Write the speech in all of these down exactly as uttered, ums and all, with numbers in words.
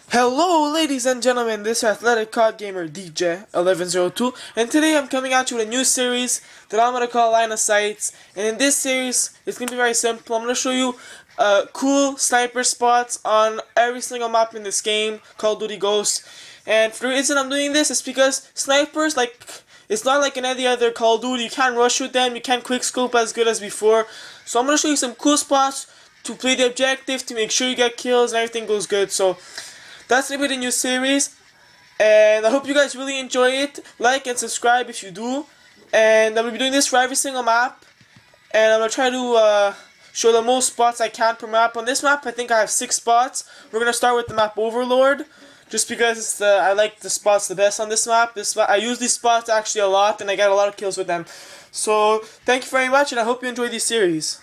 Hello ladies and gentlemen, this is Athletic Card Gamer D J eleven oh two, and today I'm coming at you with a new series that I'm going to call Line of Sights. And in this series, it's going to be very simple. I'm going to show you uh, cool sniper spots on every single map in this game, Call of Duty Ghosts. And the reason I'm doing this is because snipers, like, it's not like in any other Call of Duty. You can't rush with them, you can't quickscope as good as before. So I'm going to show you some cool spots to play the objective, to make sure you get kills and everything goes good. So that's going to be the new series, and I hope you guys really enjoy it. Like and subscribe if you do, and I'm going to be doing this for every single map, and I'm going to try to uh, show the most spots I can per map. On this map, I think I have six spots. We're going to start with the map Overlord, just because it's the, I like the spots the best on this map. This I use these spots actually a lot, and I get a lot of kills with them. So, thank you very much, and I hope you enjoy this series.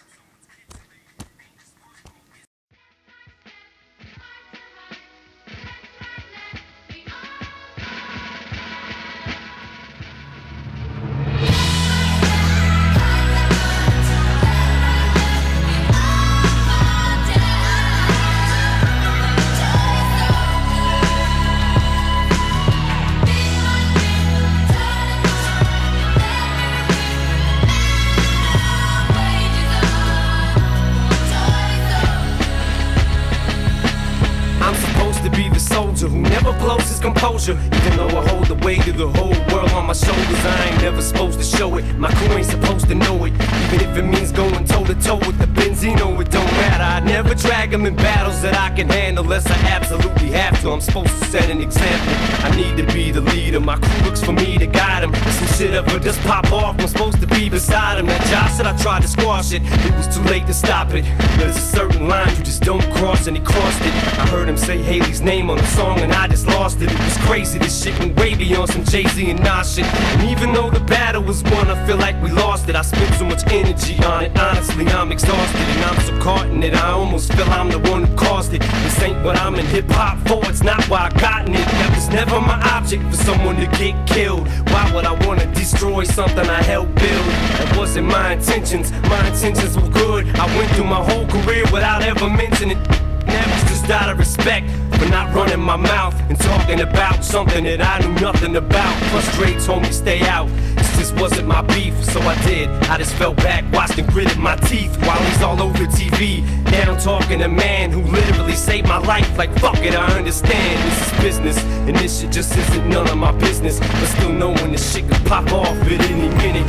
To be the soldier who never blows his composure, even though I hold the weight of the whole world on my shoulders. I ain't never supposed to show it, my crew ain't supposed to know it, even if it means going toe to toe with the Benzino. It don't matter, I never drag them in battles that I can handle unless I absolutely have to. I'm supposed to set an example, I need to be the leader. My crew looks for me to guide them. If some shit ever just pop off, I'm supposed to be beside him. That Josh said I tried to squash it, it was too late to stop it. There's a certain line you just don't cross, and he crossed it. I heard him say Haley's name on the song and I just lost it. It was crazy, this shit went way beyond some Jay-Z and Nas shit. And even though the battle was won, I feel like we lost it. I spent so much energy on it, honestly I'm exhausted, and I'm so caught in it, I almost feel I'm the one who caused it. This ain't what I'm in hip-hop for, it's not why I gotten it. That was never my object, for someone to get killed. Why would I want to destroy something I helped build? That wasn't my intentions, my intentions were good. I went through my whole career without ever mentioning it. That was just out of respect for not running my mouth and talking about something that I knew nothing about. Frustrate told me stay out, this just wasn't my beef, so I did. I just fell back, watched and gritted my teeth while he's all over T V. Down talking to a man who literally saved my life. Like fuck it, I understand this is business, and this shit just isn't none of my business. But still knowing this shit could pop off at any minute.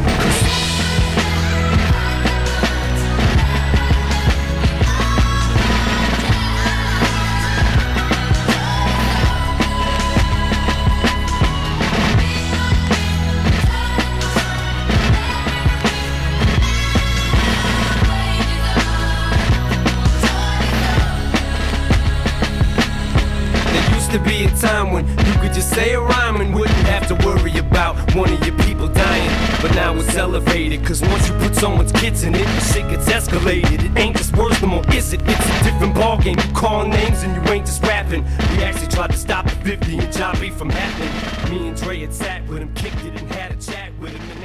To be a time when you could just say a rhyme and wouldn't have to worry about one of your people dying. But now it's elevated, cause once you put someone's kids in it, shit gets escalated. It ain't just words no more, is it? It's a different ballgame. You call names and you ain't just rapping. We actually tried to stop the fifty and Job from happening. Me and Dre had sat with him, kicked it and had a chat with him.